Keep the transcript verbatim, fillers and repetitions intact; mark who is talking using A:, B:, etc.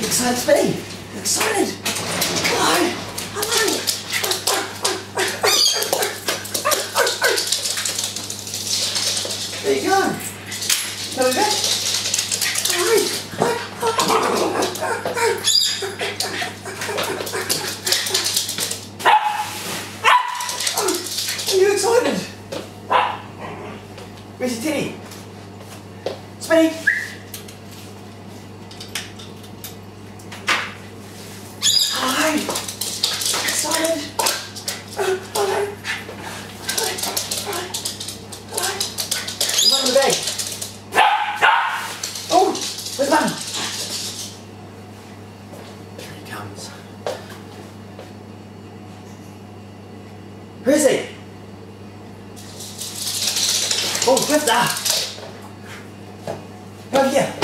A: excited, Spitty? You excited? Hello. Hello. There you go. There we go. Are you excited? Where's your titty? Spitty? Hi. Excited? Hello. Hello. Hello. Where's the day? Oh, where's Mum? Here he comes. Who is he? Oh, Clifton! Over here.